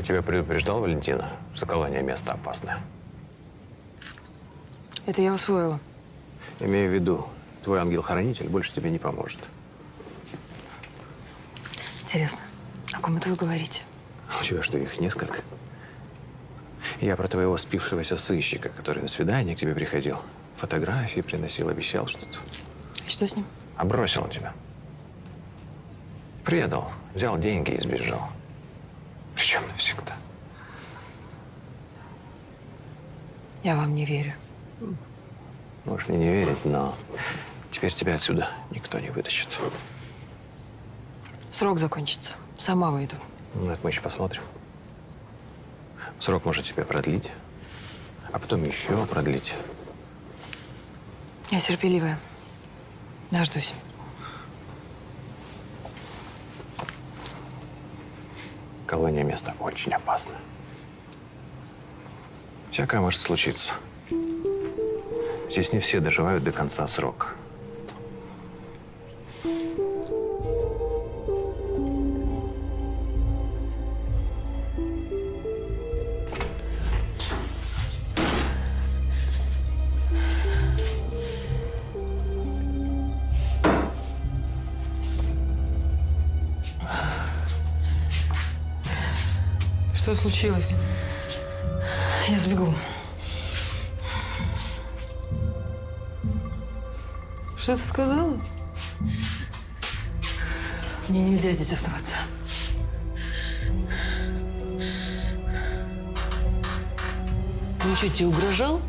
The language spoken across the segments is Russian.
Я тебя предупреждал, Валентина, что колония место опасное. Это я усвоила. Имею в виду, твой ангел-хранитель больше тебе не поможет. Интересно, о ком это вы говорите? У тебя что, их несколько? Я про твоего спившегося сыщика, который на свидание к тебе приходил. Фотографии приносил, обещал что-то. И что с ним? А бросил он тебя. Предал, взял деньги и сбежал. Причем навсегда. Я вам не верю. Можешь мне не верить, но теперь тебя отсюда никто не вытащит. Срок закончится. Сама выйду. Ну, это мы еще посмотрим. Срок может тебя продлить, а потом еще продлить. Я терпеливая. Дождусь. Колония место очень опасно. Всякое может случиться. Здесь не все доживают до конца срока. Что случилось? Я сбегу. Что ты сказала? Мне нельзя здесь оставаться. Он что, тебе угрожал?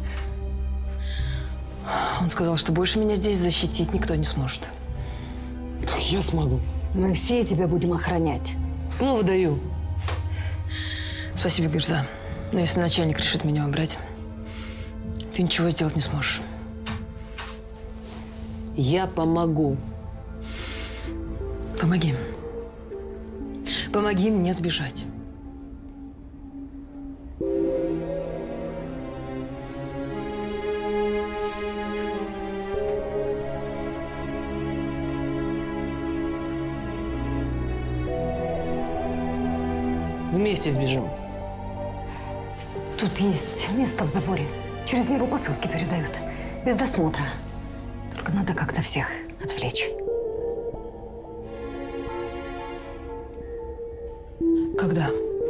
Он сказал, что больше меня здесь защитить никто не сможет. Так я смогу. Мы все тебя будем охранять. Слово даю. Спасибо, Гюрза. Но если начальник решит меня убрать, ты ничего сделать не сможешь. Я помогу. Помоги. Помоги мне сбежать. Вместе сбежим. Тут есть место в заборе. Через него посылки передают. Без досмотра. Только надо как-то всех отвлечь. Когда?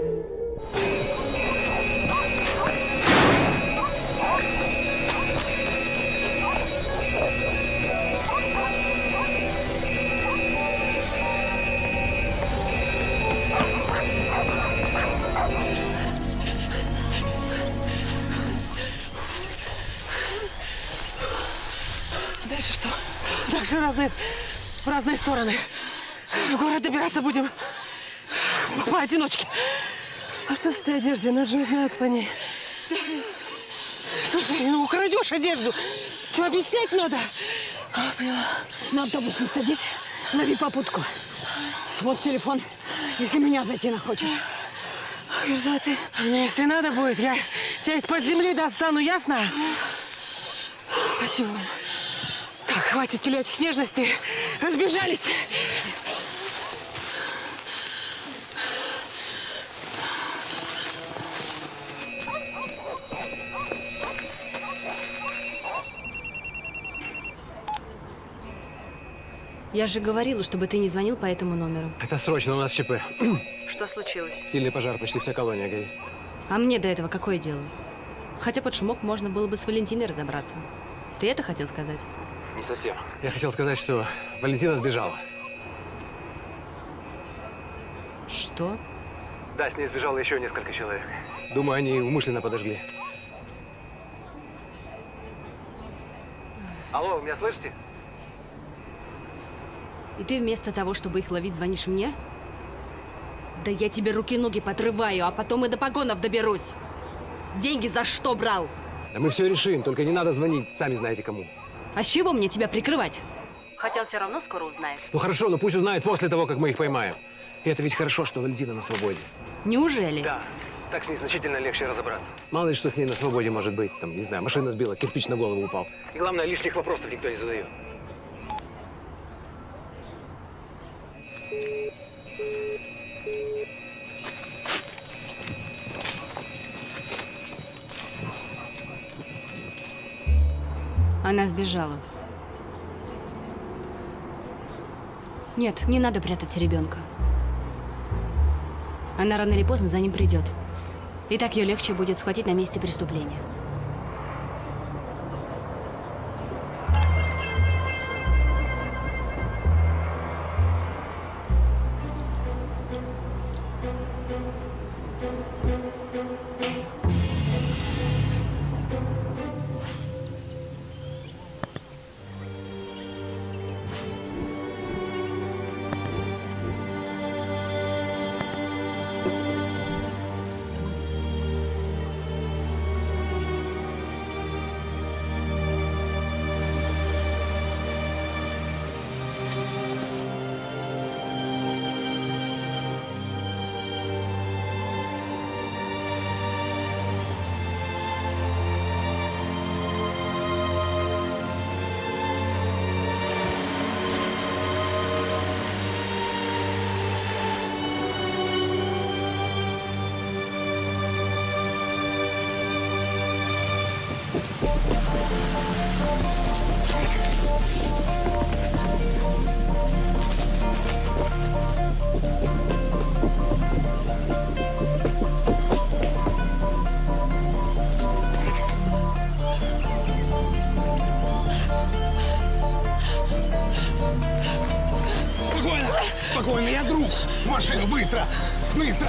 Дальше что? Дальше в разные стороны. В город добираться будем поодиночке. А что с этой одеждой? Нас же узнают по ней. Слушай, ну украдешь одежду. Что, объяснять надо? Поняла. На автобус не садись. Лови попутку. Вот телефон, если меня зайти хочешь. Гюрза, ты... Мне, если надо будет, я тебя из-под земли достану, ясно? Спасибо вам. Так, хватит телячьих нежностей. Разбежались. Я же говорила, чтобы ты не звонил по этому номеру. Это срочно, у нас ЧП. Что случилось? Сильный пожар, почти вся колония горит. А мне до этого какое дело? Хотя под шумок можно было бы с Валентиной разобраться. Ты это хотел сказать? Не совсем. Я хотел сказать, что Валентина сбежала. Что? Да, с ней сбежало еще несколько человек. Думаю, они умышленно подожгли. Алло, вы меня слышите? И ты вместо того, чтобы их ловить, звонишь мне? Да я тебе руки-ноги подрываю, а потом и до погонов доберусь. Деньги за что брал? Да мы все решим, только не надо звонить, сами знаете кому. А с чего мне тебя прикрывать? Хотя он все равно скоро узнает. Ну хорошо, но пусть узнает после того, как мы их поймаем. И это ведь хорошо, что Валентина на свободе. Неужели? Да, так с ней значительно легче разобраться. Мало ли, что с ней на свободе может быть. Там, не знаю, машина сбила, кирпич на голову упал. И главное, лишних вопросов никто не задает. Она сбежала. Нет, не надо прятать ребенка. Она рано или поздно за ним придет. И так ее легче будет схватить на месте преступления. Спокойно! Спокойно, я друг! В машину, быстро! Быстро!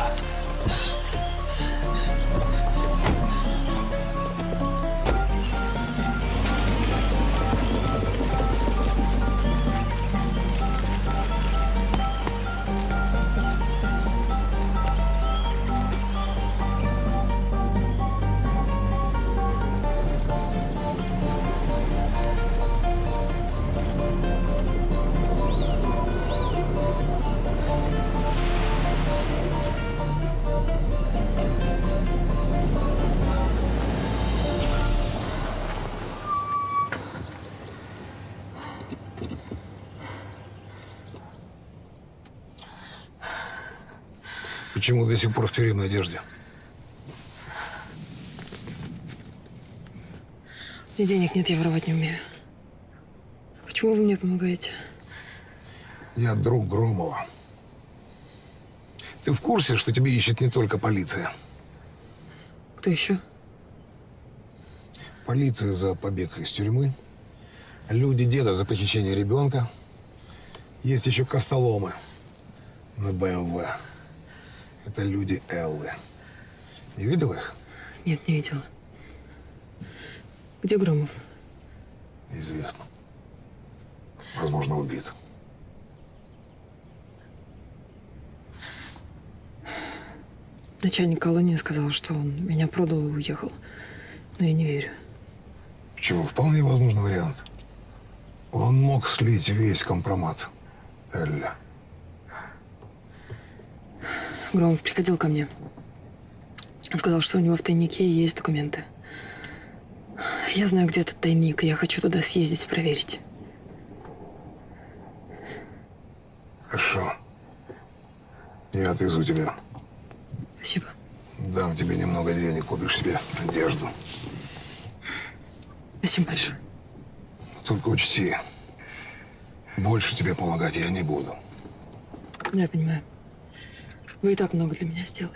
Почему до сих пор в тюремной одежде? У меня денег нет, я воровать не умею. Почему вы мне помогаете? Я друг Громова. Ты в курсе, что тебя ищет не только полиция? Кто еще? Полиция за побег из тюрьмы, люди деда за похищение ребенка. Есть еще костоломы на БМВ. Это люди Эллы. Не видел их? Нет, не видела. Где Громов? Неизвестно. Возможно, убит. Начальник колонии сказал, что он меня продал и уехал. Но я не верю. Почему? Вполне возможный вариант. Он мог слить весь компромат Элле. Громов приходил ко мне. Он сказал, что у него в тайнике есть документы. Я знаю, где этот тайник, и я хочу туда съездить, проверить. Хорошо. Я отвезу тебя. Спасибо. Дам тебе немного денег, купишь себе одежду. Спасибо большое. Только учти, больше тебе помогать я не буду. Да, я понимаю. Вы и так много для меня сделали.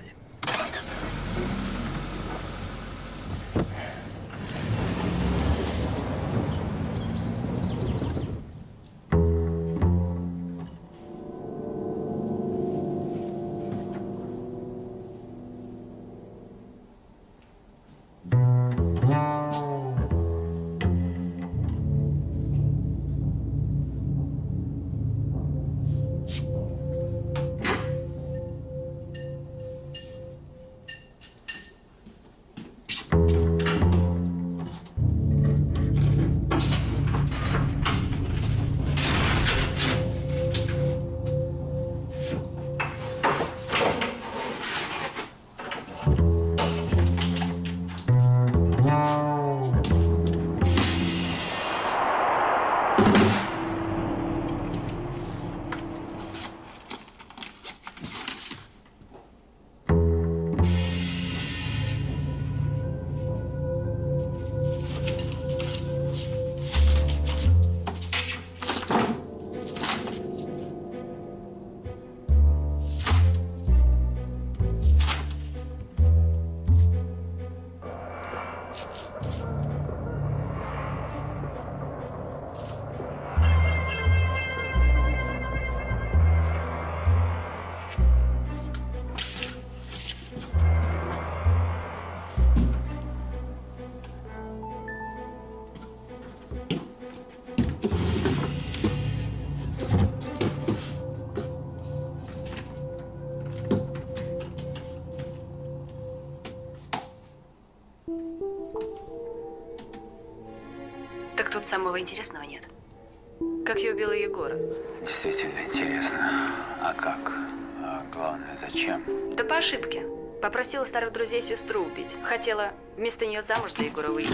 Так тут самого интересного нет. Как я убила Егора? Действительно интересно. А как? А главное, зачем? Да по ошибке. Попросила старых друзей сестру убить. Хотела вместо нее замуж за Егора выйти.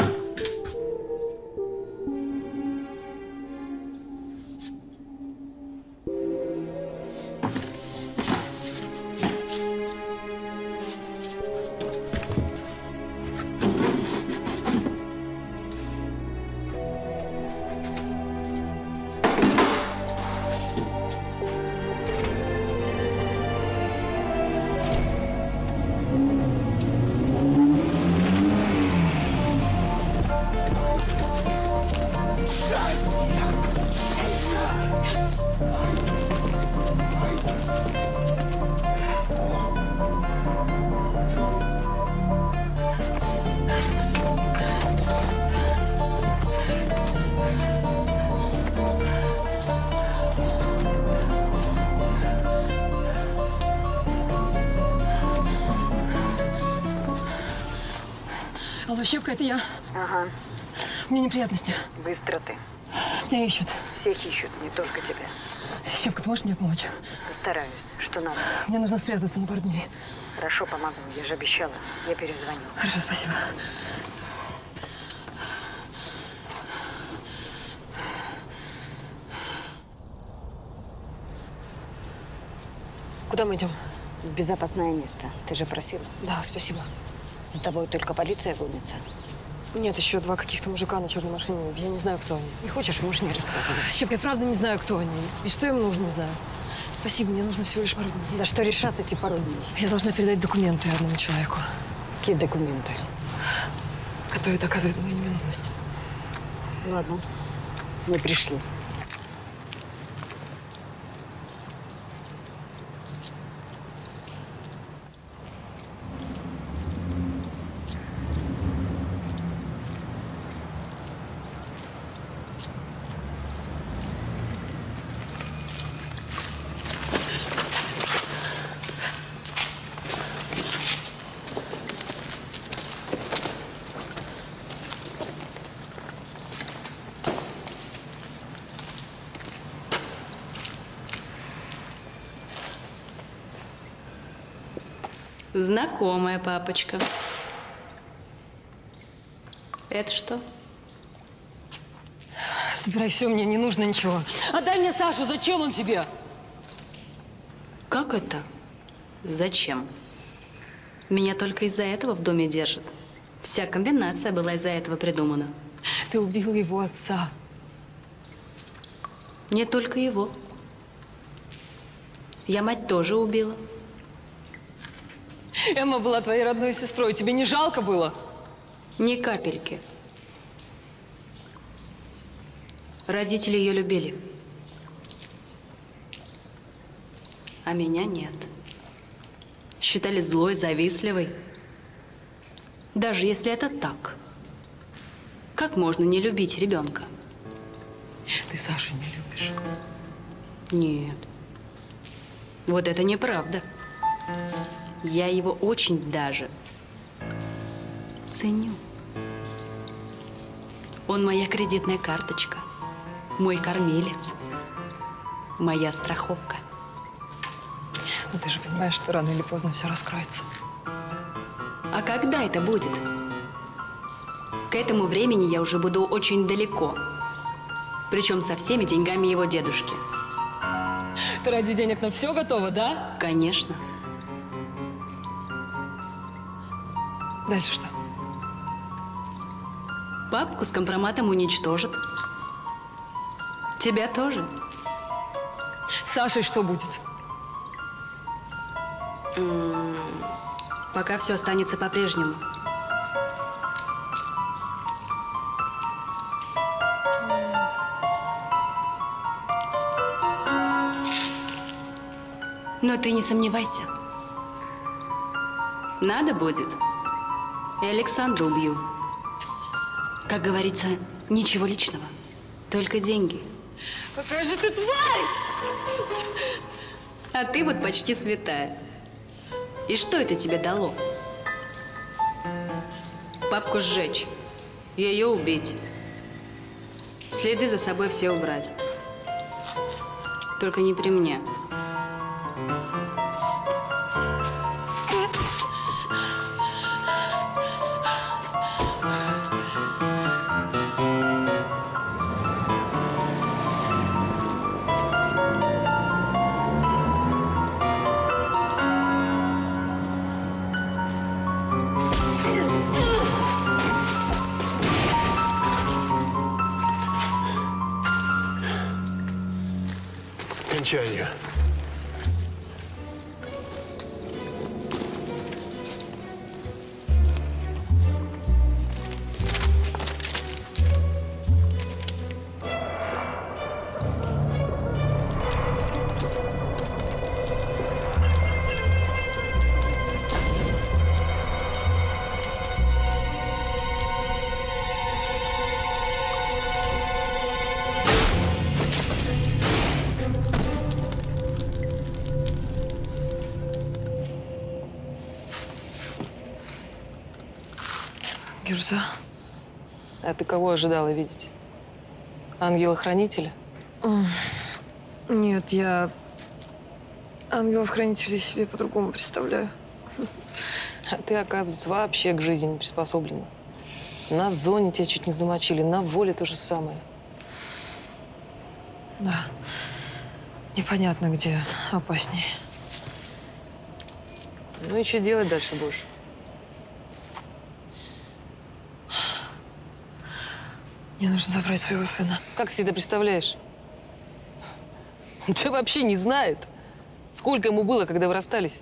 Алло, Щепка, это я. Ага, Мне неприятности. быстро ты. Меня ищут. Всех ищут, не только тебя. Щепка, ты можешь мне помочь? Постараюсь. Что надо? Мне нужно спрятаться на пару дней. Хорошо, помогу. Я же обещала. Я перезвоню. Хорошо, спасибо. Куда мы идем? В безопасное место. Ты же просила. Да, спасибо. За тобой только полиция гонится. Нет, еще два каких-то мужика на черной машине. Я не знаю, кто они. Не хочешь, можешь не рассказывать. Щепка, я правда не знаю, кто они. И что им нужно, не знаю. Спасибо, мне нужно всего лишь пару дней. Да что решат эти пару дней? Я должна передать документы одному человеку, Какие документы? который доказывает мою невиновность. Ладно, мы пришли. Знакомая папочка. Это что? Забирай все, мне не нужно ничего. Отдай мне Сашу, зачем он тебе? Как это? Зачем? Меня только из-за этого в доме держат. Вся комбинация была из-за этого придумана. Ты убила его отца. Не только его. Я мать тоже убила. Эмма была твоей родной сестрой. Тебе не жалко было? Ни капельки. Родители ее любили. А меня нет. Считали злой, завистливой. Даже если это так. Как можно не любить ребенка? Ты Сашу не любишь. Нет. Вот это неправда. Я его очень даже ценю. Он моя кредитная карточка, мой кормилец, моя страховка. Но ты же понимаешь, что рано или поздно все раскроется. А когда это будет? К этому времени я уже буду очень далеко. Причем со всеми деньгами его дедушки. Ты ради денег на все готова, да? Конечно. Дальше что? Папку с компроматом уничтожат. Тебя тоже. С Сашей что будет? Пока все останется по-прежнему. Но ты не сомневайся. Надо будет, и Александра убью. Как говорится, ничего личного, только деньги. Какая же ты тварь! А ты вот почти святая. И что это тебе дало? Папку сжечь, ее убить, следы за собой все убрать. Только не при мне. Окончание. Гюрза, а ты кого ожидала видеть? Ангела-хранителя? Нет, я ангелов-хранителей себе по-другому представляю. А ты, оказывается, вообще к жизни не приспособлена. На зоне тебя чуть не замочили, на воле то же самое. Да. Непонятно, где опаснее. Ну и что делать дальше будешь? Мне нужно забрать своего сына. Как ты себе это представляешь? Он тебя вообще не знает. Сколько ему было, когда вы расстались?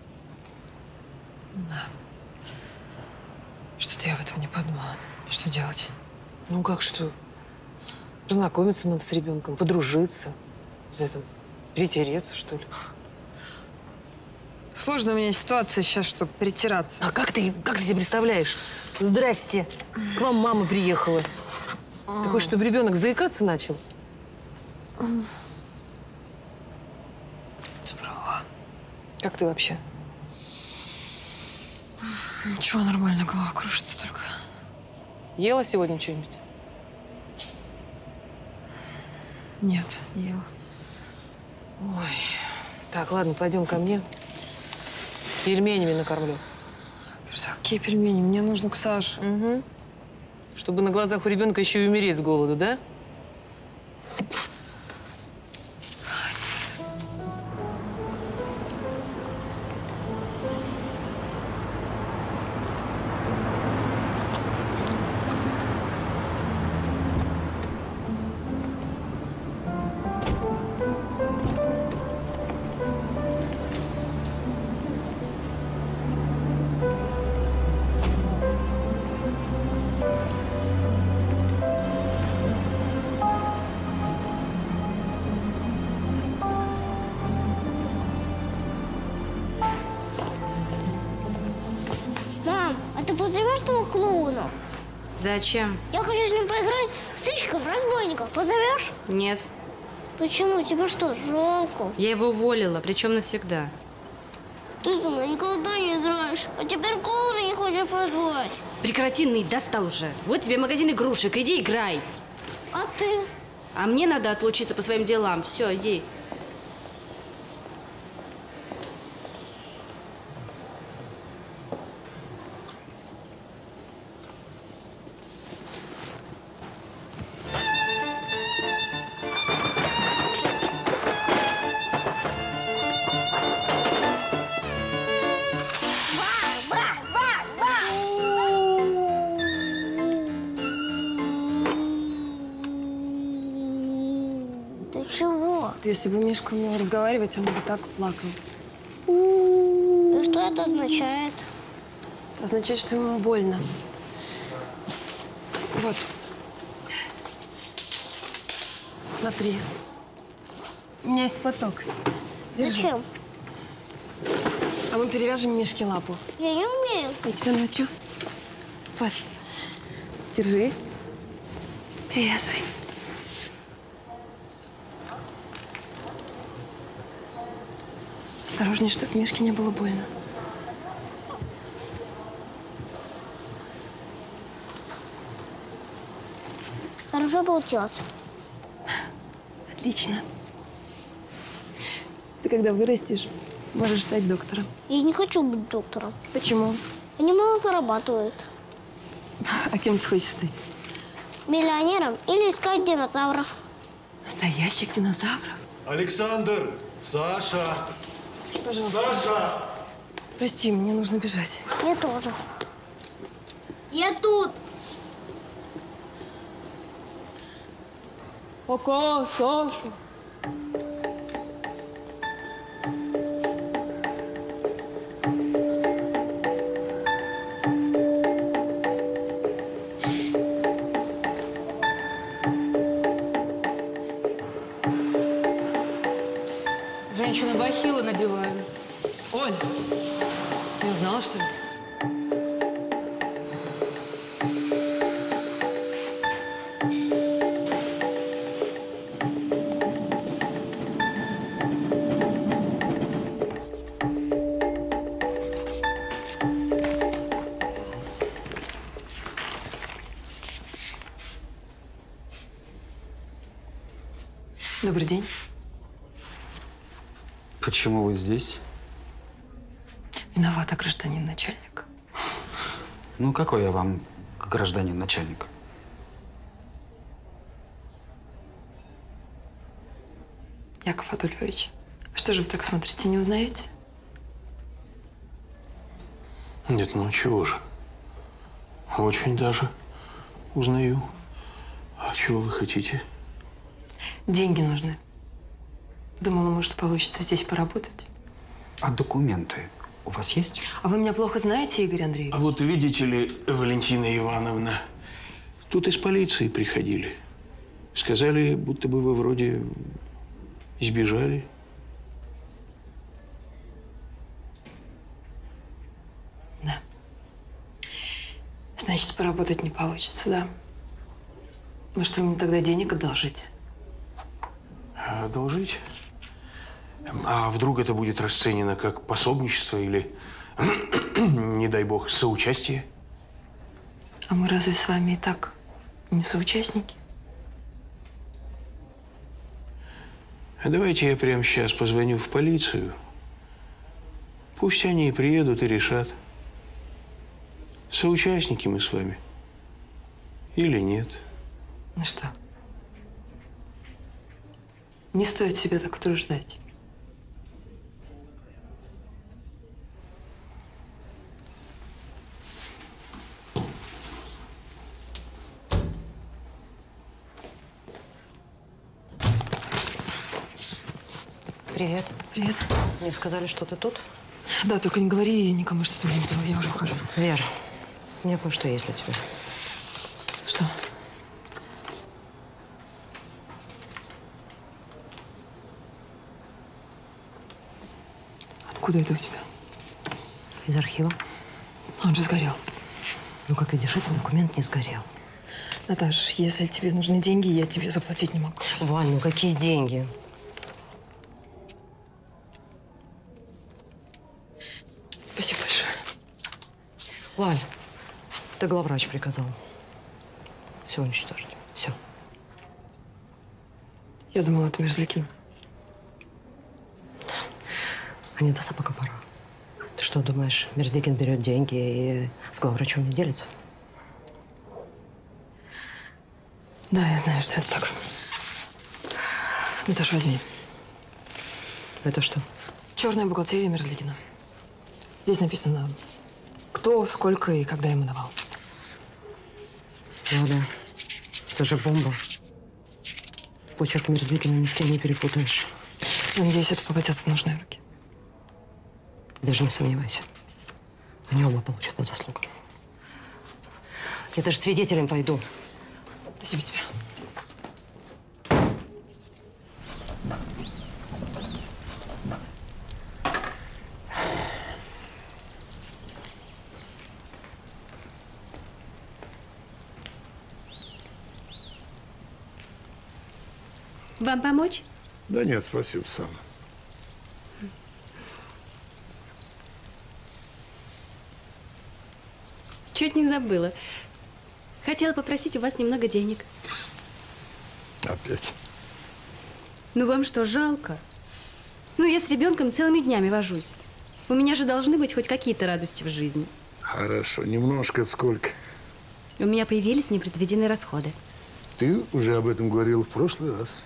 Да. Что-то я об этом не подумала. Что делать? Ну как что? Познакомиться надо с ребенком, подружиться. Не знаю, там, перетереться, что ли. Сложная у меня ситуация сейчас, чтобы притираться. А как ты себе представляешь? Здрасте. К вам мама приехала. Ты хочешь, чтобы ребенок заикаться начал? Ты права. Как ты вообще? Ничего, нормально, голова кружится только. Ела сегодня что-нибудь? Нет, не ела. Ой. Так, ладно, пойдем ко мне. Пельменями накормлю. Какие пельмени? Мне нужно к Саше. Угу. Чтобы на глазах у ребенка еще и умереть с голоду, да? Позовешь того клоуна? Зачем? Я хочу с ним поиграть в сыщиков-разбойников. Позовешь? Нет. Почему? Тебе что, жалко? Я его уволила, причем навсегда. Ты со мной никогда не играешь, а теперь клоуна не хочешь позвать. Прекрати ныть, достал уже. Вот тебе магазин игрушек, иди играй. А ты? А мне надо отлучиться по своим делам. Все, иди. Если бы Мишка умел разговаривать, он бы так плакал. И что это означает? Означает, что ему больно. Вот. Смотри. У меня есть платок. Держи. Зачем? А мы перевяжем Мишке лапу. Я не умею. Я тебя научу. Вот. Держи. Трезвый. Осторожней, чтобы Мишке не было больно. Хорошо получилось. Отлично. Ты когда вырастешь, можешь стать доктором. Я не хочу быть доктором. Почему? Они мало зарабатывают. А кем ты хочешь стать? Миллионером или искать динозавров. Настоящих динозавров? Александр! Саша! Прости, пожалуйста. Саша! Прости, мне нужно бежать. Я тоже. Я тут. Пока, Саша. Женщины бахилы надевают. Оль, не узнала, что ли? Добрый день. Почему вы здесь? Виновата, гражданин начальник. Ну, какой я вам гражданин начальник? Яков Адольфович, что же вы так смотрите, не узнаете? Нет, ну чего же. Очень даже узнаю. А чего вы хотите? Деньги нужны. Думала, может, получится здесь поработать. А документы у вас есть? А вы меня плохо знаете, Игорь Андреевич? А вот видите ли, Валентина Ивановна, тут из полиции приходили. Сказали, будто бы вы вроде сбежали. Да. Значит, поработать не получится, да? Может, вы мне тогда денег одолжите? Одолжить? А вдруг это будет расценено как пособничество или, не дай бог, соучастие? А мы разве с вами и так не соучастники? А давайте я прямо сейчас позвоню в полицию. Пусть они и приедут и решат, соучастники мы с вами или нет. Ну что? Не стоит себя так утруждать. Привет. Привет. Мне сказали, что ты тут. Да, только не говори никому, что ты меня видела. Я уже ухожу. Вер, у меня кое-что есть для тебя. Что? Откуда это у тебя? Из архива. Он же сгорел. Ну, как видишь, этот документ не сгорел. Наташ, если тебе нужны деньги, я тебе заплатить не могу. Вань, ну какие деньги? Спасибо большое. Валь, ты главврач приказал. Все уничтожить. Все. Я думала, это Мерзликин. А не до собака пора. Ты что, думаешь, Мерзликин берет деньги и с главврачом не делится? Да, я знаю, что это так. Наташа, возьми. Это что? Черная бухгалтерия Мерзликина. Здесь написано, кто, сколько и когда ему давал. Валя, это же бомба. Почерк Мерзликина ни с кем не перепутаешь. Я надеюсь, это попадет в нужные руки. Даже не сомневайся. Они оба получат по заслугам. Я даже свидетелем пойду. Спасибо тебе. Вам помочь? Да нет, спасибо, сам. Чуть не забыла. Хотела попросить у вас немного денег. Опять? Ну вам что, жалко? Ну я с ребенком целыми днями вожусь. У меня же должны быть хоть какие-то радости в жизни. Хорошо, немножко это сколько? У меня появились непредвиденные расходы. Ты уже об этом говорил в прошлый раз.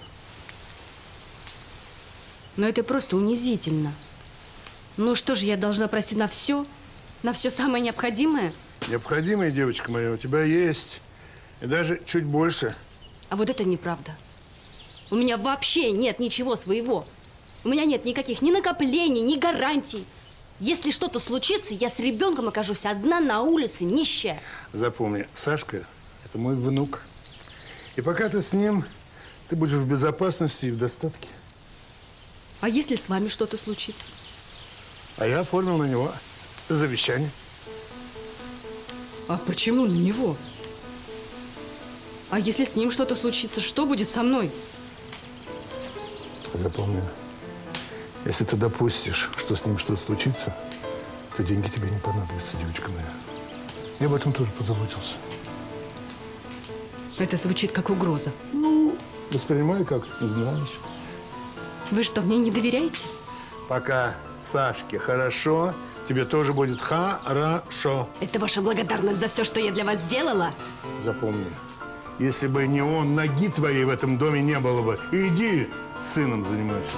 Но это просто унизительно. Ну что же, я должна просить на все? На все самое необходимое? Необходимое, девочка моя, у тебя есть. И даже чуть больше. А вот это неправда. У меня вообще нет ничего своего. У меня нет никаких ни накоплений, ни гарантий. Если что-то случится, я с ребенком окажусь одна на улице, нищая. Запомни, Сашка – это мой внук. И пока ты с ним, ты будешь в безопасности и в достатке. А если с вами что-то случится? А я оформил на него завещание. А почему на него? А если с ним что-то случится, что будет со мной? Запомни, если ты допустишь, что с ним что-то случится, то деньги тебе не понадобятся, девочка моя. Я об этом тоже позаботился. Это звучит как угроза. Ну, воспринимай как знаешь. Вы что, мне не доверяете? Пока Сашке хорошо, тебе тоже будет хорошо. Это ваша благодарность за все, что я для вас сделала? Запомни, если бы не он, ноги твоей в этом доме не было бы. Иди с сыном занимайся.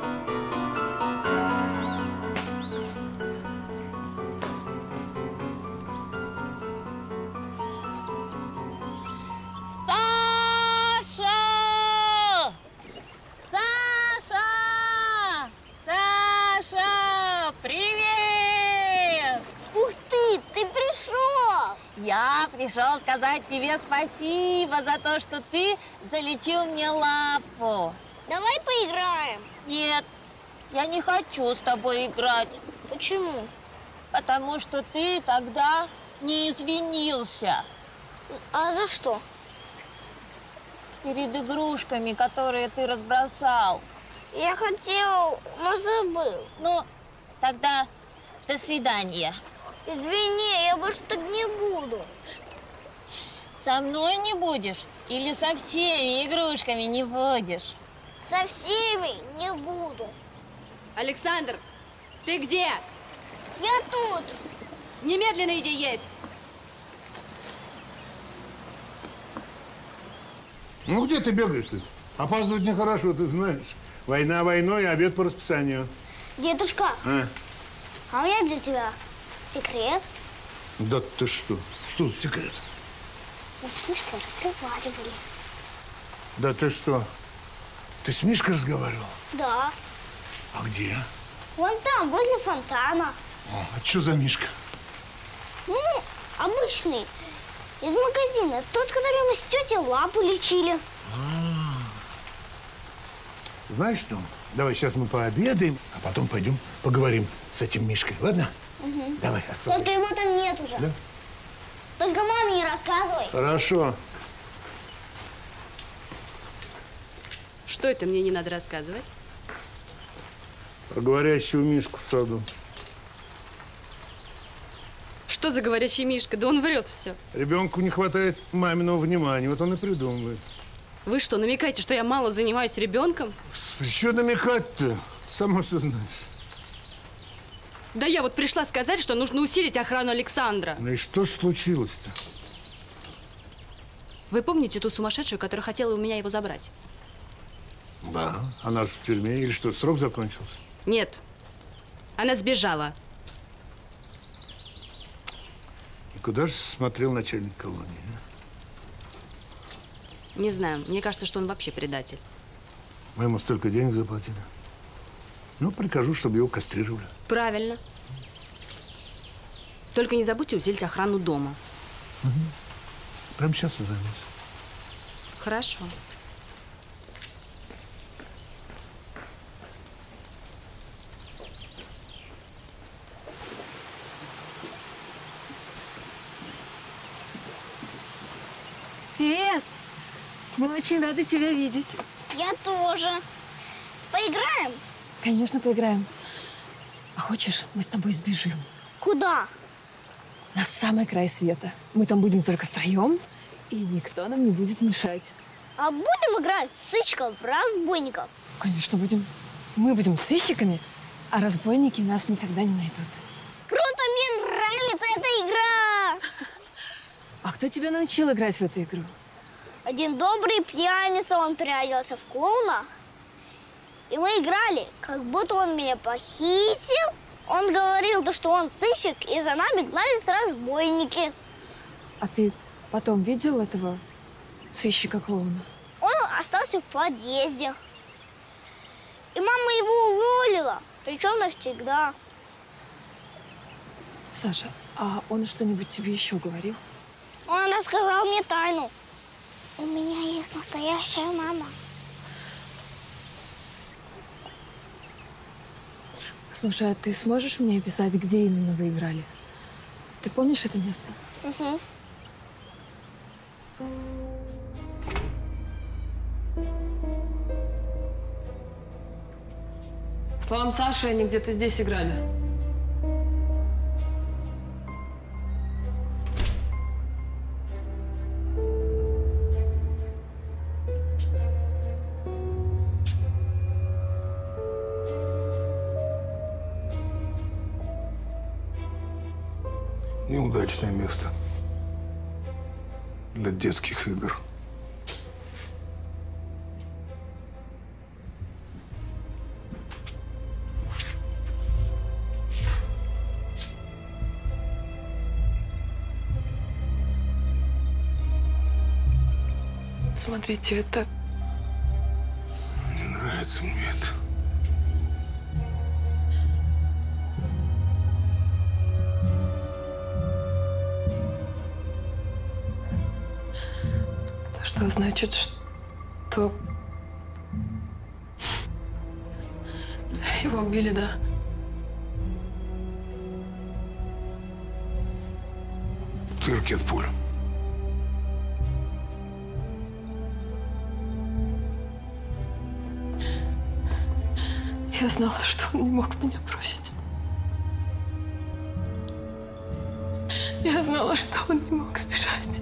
Пришел сказать тебе спасибо за то, что ты залечил мне лапу. Давай поиграем. Нет, я не хочу с тобой играть. Почему? Потому что ты тогда не извинился. А за что? Перед игрушками, которые ты разбросал. Я хотел, но забыл. Ну, тогда до свидания. Извини, я больше так не буду. Со мной не будешь? Или со всеми игрушками не будешь? Со всеми не буду. Александр, ты где? Я тут. Немедленно иди есть. Ну, где ты бегаешь-то? Опаздывать нехорошо, ты знаешь. Война войной, а обед по расписанию. Дедушка, а у меня для тебя секрет. Да ты что? Что за секрет? Мы с Мишкой разговаривали. Да ты что? Ты с Мишкой разговаривал? Да. А где? Вон там, возле фонтана. А что за Мишка? Ну, обычный. Из магазина. Тот, который мы с тетей лапу лечили. Знаешь что? Давай сейчас мы пообедаем, а потом пойдем поговорим с этим Мишкой, ладно? Угу. Давай. Только его там нет уже. Да? Только маме не рассказывай. Хорошо. Что это мне не надо рассказывать? Про говорящего Мишку в саду. Что за говорящий Мишка? Да он врет все. Ребенку не хватает маминого внимания, вот он и придумывает. Вы что, намекаете, что я мало занимаюсь ребенком? Что намекать-то? Сама все знаешь. Да я вот пришла сказать, что нужно усилить охрану Александра. Ну и что ж случилось-то? Вы помните ту сумасшедшую, которая хотела у меня его забрать? Да. Она же в тюрьме или что, срок закончился? Нет. Она сбежала. И куда же смотрел начальник колонии? Не знаю. Мне кажется, что он вообще предатель. Мы ему столько денег заплатили. Ну, прикажу, чтобы его кастрировали. Правильно. Только не забудьте усилить охрану дома. Угу. Прямо сейчас и займусь. Хорошо. Привет! Мы очень рады тебя видеть. Я тоже. Поиграем? Конечно, поиграем. А хочешь, мы с тобой сбежим? Куда? На самый край света. Мы там будем только втроем, и никто нам не будет мешать. А будем играть в сыщиков-разбойников? Конечно, будем. Мы будем сыщиками, а разбойники нас никогда не найдут. Круто, мне нравится эта игра! А кто тебя научил играть в эту игру? Один добрый пьяница, он переоделся в клоуна. И мы играли, как будто он меня похитил. Он говорил, что он сыщик, и за нами гнались разбойники. А ты потом видел этого сыщика-клоуна? Он остался в подъезде. И мама его уволила, причем навсегда. Саша, а он что-нибудь тебе еще говорил? Он рассказал мне тайну. У меня есть настоящая мама. Слушай, а ты сможешь мне описать, где именно вы играли? Ты помнишь это место? Угу. Словом, Саша, они где-то здесь играли. Неудачное место для детских игр. Смотрите, это... Не нравится мне это. Это что значит, что... Его убили, да? Дырки от пуль. Я знала, что он не мог меня бросить. Я знала, что он не мог сбежать.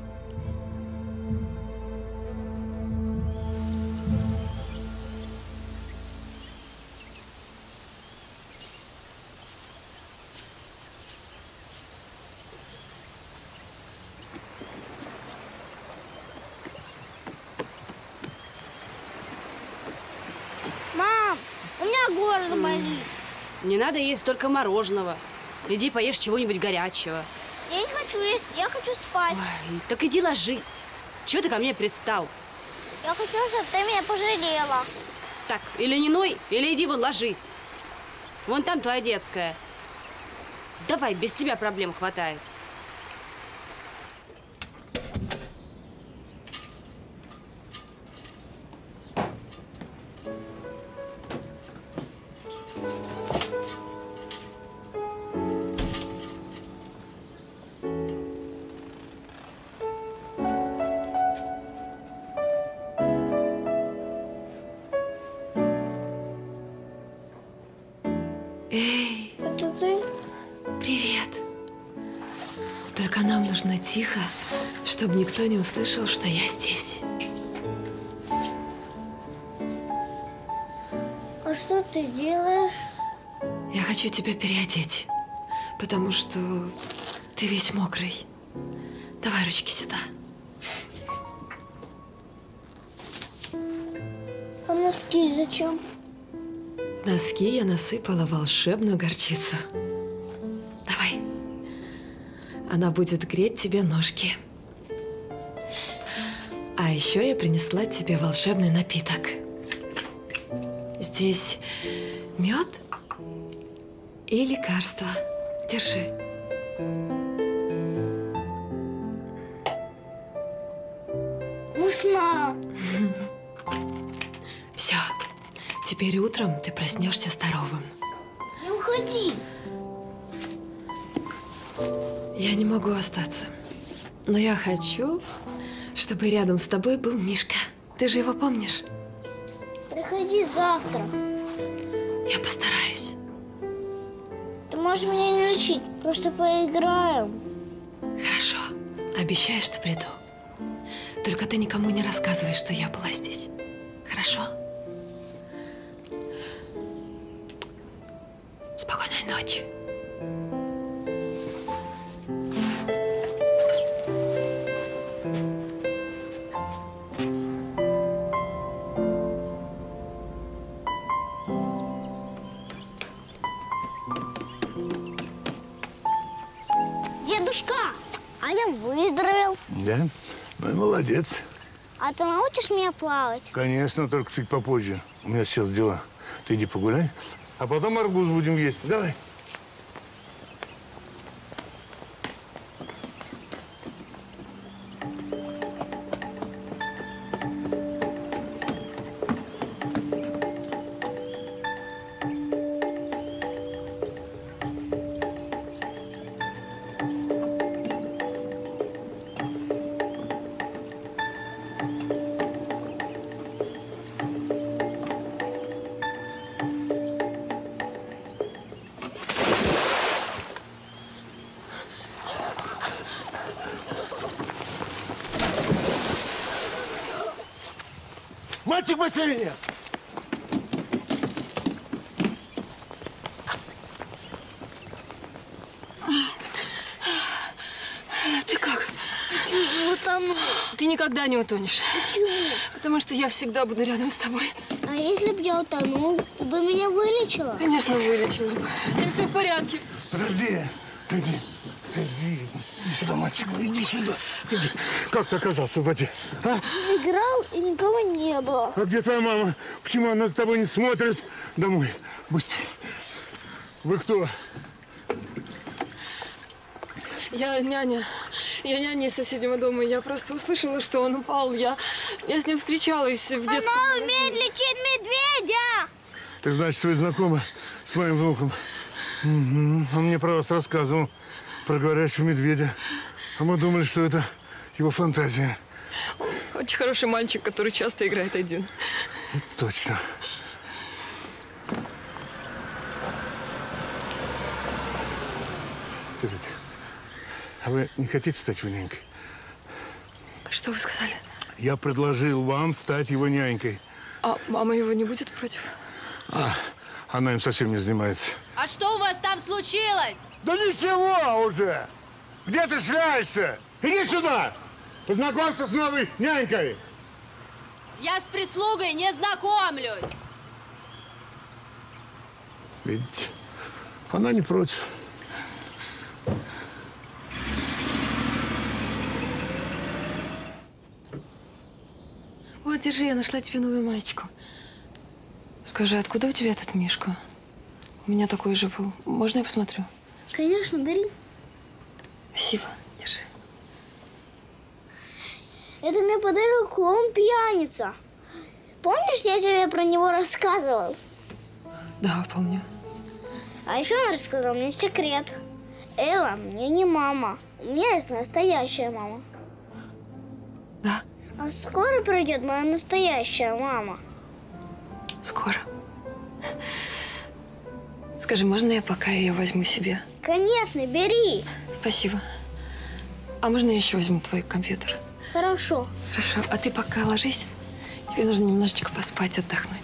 Мам, у меня горло болит. Не надо есть только мороженого. Иди поешь чего-нибудь горячего. Я не хочу есть, я хочу спать. Ой, так иди ложись. Чего ты ко мне пристал? Я хочу, чтобы ты меня пожалела. Так, или не ной, или иди вон ложись. Вон там твоя детская. Давай, без тебя проблем хватает. Эй, Это ты? привет. Только нам нужно тихо, чтобы никто не услышал, что я здесь. А что ты делаешь? Я хочу тебя переодеть, потому что ты весь мокрый. Давай ручки сюда. А носки зачем? В носки я насыпала волшебную горчицу. Давай. Она будет греть тебе ножки. А еще я принесла тебе волшебный напиток. Здесь мед и лекарство. Держи. Вкусно. Все. Теперь утром ты проснешься здоровым. Не уходи. Я не могу остаться. Но я хочу, чтобы рядом с тобой был Мишка. Ты же его помнишь? Приходи завтра. Я постараюсь. Ты можешь меня не учить, просто поиграем. Хорошо. Обещаю, что приду. Только ты никому не рассказывай, что я была здесь. Хорошо? Спокойной ночи. Дедушка, а я выздоровел. Да? Ну и молодец. А ты научишь меня плавать? Конечно, только чуть попозже. У меня сейчас дела. Ты иди погуляй, а потом арбуз будем есть. Давай. Мальчик в бассейне! Ты как? Утону. Ты никогда не утонешь. Почему? Потому что я всегда буду рядом с тобой. А если бы я утонул, ты бы меня вылечила? Конечно, вылечила бы. С ним все в порядке. Подожди, иди. Иди сюда, мальчик, иди сюда. Иди. Как ты оказался в воде? А? Играл, и никого не было. А где твоя мама? Почему она за тобой не смотрит? Домой. Быстрее. Вы кто? Я няня. Я няня из соседнего дома. Я просто услышала, что он упал. Я с ним встречалась в детском Она магазине. умеет лечить медведя! Ты, значит, вы знакомы с моим внуком? Угу. Он мне про вас рассказывал. Про говорящего медведя. А мы думали, что это его фантазия. Очень хороший мальчик, который часто играет один. Точно. Скажите, а вы не хотите стать его нянькой? Что вы сказали? Я предложил вам стать его нянькой. А мама его не будет против? Она им совсем не занимается. А что у вас там случилось? Да ничего уже! Где ты шляешься? Иди сюда! Познакомься с новой нянькой! Я с прислугой не знакомлюсь. Видите, она не против. Вот, держи, я нашла тебе новую маечку. Скажи, откуда у тебя этот Мишка? У меня такой же был. Можно я посмотрю? Конечно, бери. Спасибо, держи. Это мне подарил клоун-пьяница. Помнишь, я тебе про него рассказывал? Да, помню. А еще он рассказал мне секрет. Элла мне не мама. У меня есть настоящая мама. Да? А скоро придет моя настоящая мама? Скоро. Скажи, можно я пока ее возьму себе? Конечно, бери. Спасибо. А можно я еще возьму твой компьютер? Хорошо. Хорошо. А ты пока ложись. Тебе нужно немножечко поспать, отдохнуть.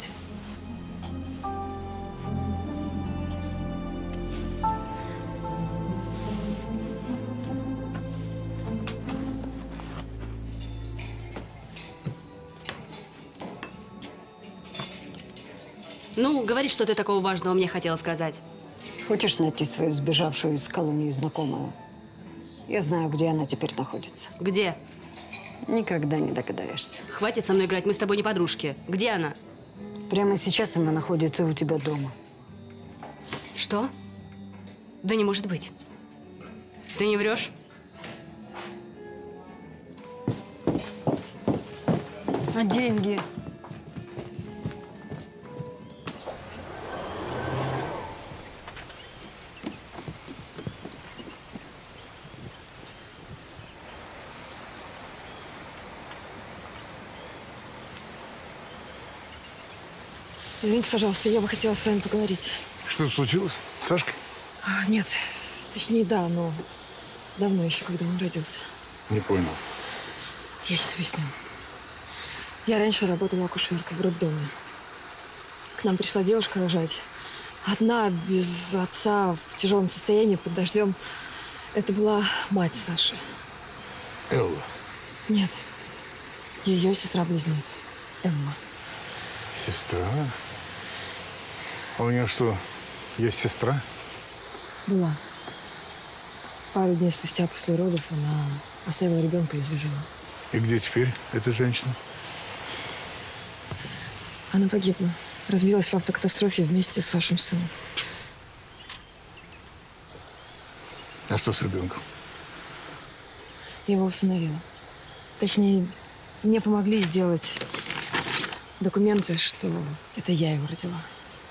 Ну, говори, что ты такого важного мне хотела сказать. Хочешь найти свою сбежавшую из колонии знакомую? Я знаю, где она теперь находится. Где? Никогда не догадаешься. Хватит со мной играть, мы с тобой не подружки. Где она? Прямо сейчас она находится у тебя дома. Что? Да не может быть. Ты не врешь? А деньги? Извините, пожалуйста, я бы хотела с вами поговорить. Что случилось? С Сашкой? Нет, точнее, да, но давно еще, когда он родился. Не понял. Я сейчас объясню. Я раньше работала акушеркой в роддоме. К нам пришла девушка рожать. Одна, без отца, в тяжелом состоянии, под дождем. Это была мать Саши. Элла. Нет. Ее сестра-близнец. Эмма. Сестра? А у нее что, есть сестра? Была. Пару дней спустя после родов она оставила ребенка и сбежала. И где теперь эта женщина? Она погибла. Разбилась в автокатастрофе вместе с вашим сыном. А что с ребенком? Я его усыновила. Точнее, мне помогли сделать документы, что это я его родила.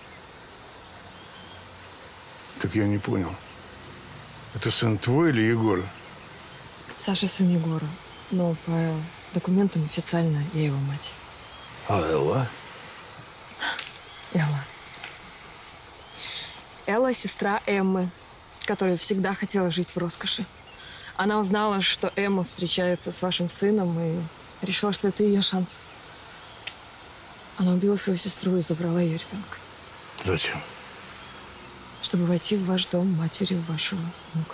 Так я не понял. Это сын твой или Егора? Саша сын Егора. Но по документам официально я его мать. А Элла? Элла. Элла – сестра Эммы, которая всегда хотела жить в роскоши. Она узнала, что Эмма встречается с вашим сыном и решила, что это ее шанс. Она убила свою сестру и забрала ее ребенка. Зачем? Чтобы войти в ваш дом матерью вашего внука.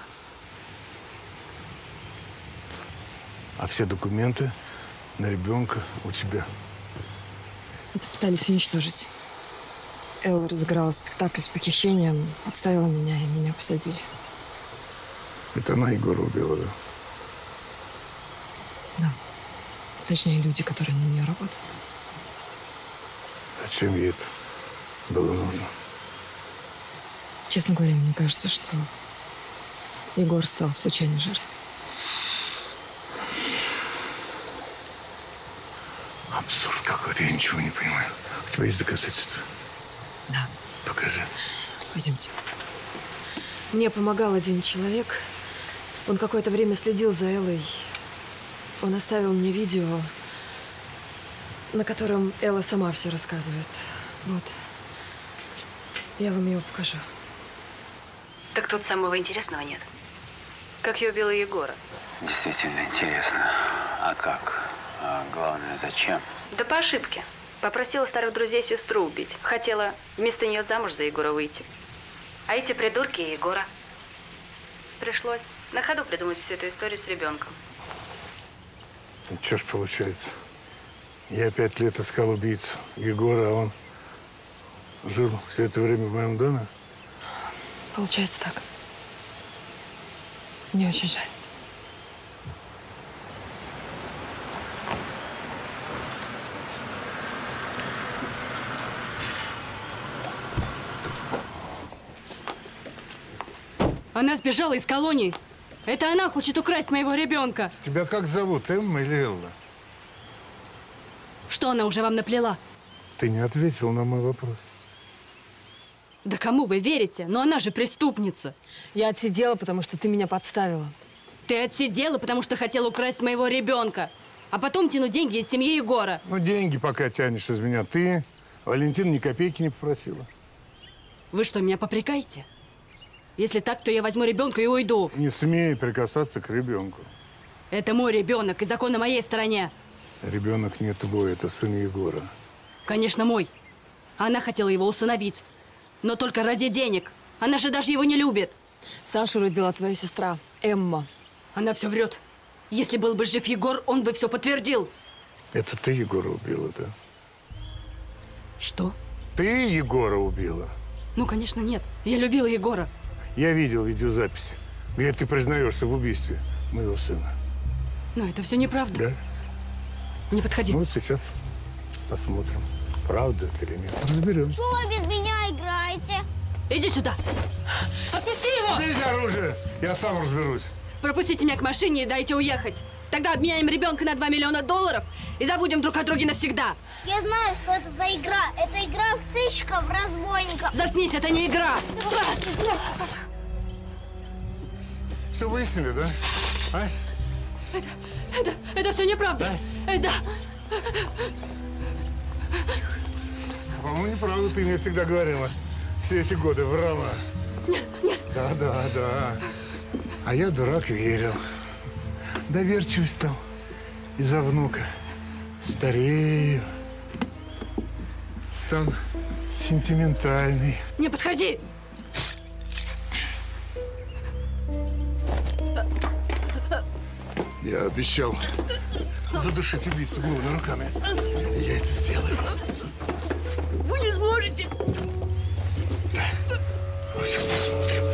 А все документы на ребенка у тебя? Это пытались уничтожить. Элла разыграла спектакль с похищением, подставила меня, и меня посадили. Это она Егора убила, да? Да. Точнее, люди, которые на нее работают. Зачем ей это было нужно? Честно говоря, мне кажется, что Егор стал случайной жертвой. Абсурд какой-то, я ничего не понимаю. У тебя есть доказательства? Да. Покажи. Пойдемте. Мне помогал один человек. Он какое-то время следил за Эллой. Он оставил мне видео, на котором Элла сама все рассказывает. Вот. Я вам его покажу. Так тут самого интересного нет. Как я убила Егора? Действительно интересно. А как? А главное, зачем? Да по ошибке. Попросила старых друзей сестру убить. Хотела вместо нее замуж за Егора выйти. А эти придурки и Егора. Пришлось на ходу придумать всю эту историю с ребенком. И что ж получается? Я 5 лет искал убийцу Егора, а он жил все это время в моем доме? Получается так. Мне очень жаль. Она сбежала из колонии. Это она хочет украсть моего ребенка. Тебя как зовут, Эмма или Элла? Что она уже вам наплела? Ты не ответил на мой вопрос. Да кому вы верите? Но она же преступница. Я отсидела, потому что ты меня подставила. Ты отсидела, потому что хотела украсть моего ребенка. А потом тянуть деньги из семьи Егора. Ну, деньги пока тянешь из меня. Ты, Валентина, ни копейки не попросила. Вы что, меня попрекаете? Если так, то я возьму ребенка и уйду. Не смей прикасаться к ребенку. Это мой ребенок, и закон на моей стороне. Ребенок не твой, это сын Егора. Конечно, мой. Она хотела его усыновить. Но только ради денег. Она же даже его не любит. Сашу родила твоя сестра, Эмма. Она все врет. Если был бы жив Егор, он бы все подтвердил. Это ты Егора убила, да? Что? Ты Егора убила? Ну, конечно, нет. Я любила Егора. Я видел видеозапись, где ты признаешься в убийстве моего сына. Но это все неправда. Да? Не подходи. Ну, сейчас посмотрим, правда это или нет. Разберемся. Что вы без меня играете? Иди сюда. Отпусти его! Берите оружие, я сам разберусь. Пропустите меня к машине и дайте уехать. Тогда обменяем ребенка на $2 миллиона и забудем друг о друге навсегда. Я знаю, что это за игра. Это игра в сыщиков, в разбойников. Заткнись, это не игра. Все выяснили, да? А? Это все неправда. Да? Это... По-моему, неправда, ты мне всегда говорила. Все эти годы врала. Нет, нет. Да. А я, дурак, верил. Доверчивый стал. Из-за внука. Старею. Стал сентиментальный. Не подходи! Я обещал задушить убийцу голыми руками. И я это сделаю. Вы не сможете! Ну, сейчас посмотрим.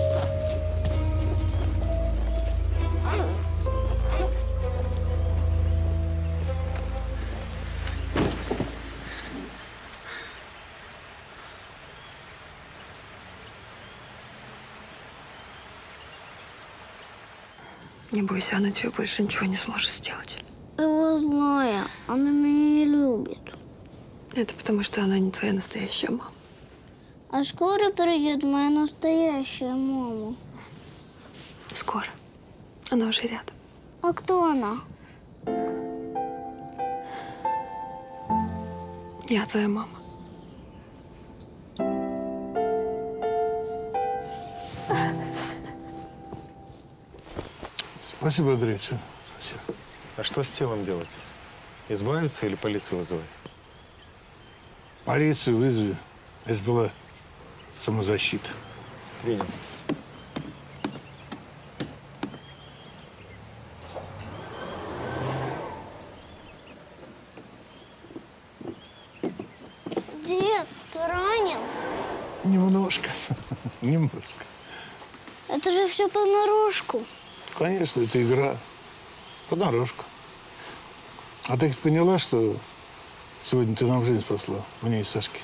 Не бойся, она тебе больше ничего не сможет сделать. Его знаю, она меня не любит. Это потому, что она не твоя настоящая мама. А скоро придет моя настоящая мама. Скоро. Она уже рядом. А кто она? Я твоя мама. Спасибо, Дрейча. Спасибо. А что с телом делать? Избавиться или полицию вызывать? Полицию вызови. Это была самозащита. Принял. Дед, ты ранен? Немножко. Немножко. Это же все понарошку. Конечно, это игра. Понарошку. А ты поняла, что сегодня ты нам жизнь спасла? Мне и Сашке.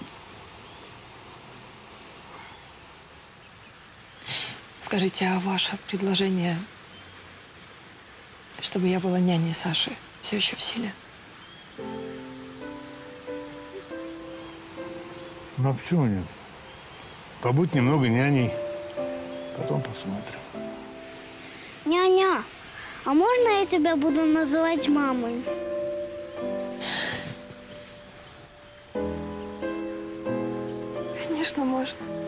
Скажите, а ваше предложение, чтобы я была няней Саши, все еще в силе? Ну, а почему нет? Побудь немного няней, потом посмотрим. Няня, а можно я тебя буду называть мамой? Конечно, можно.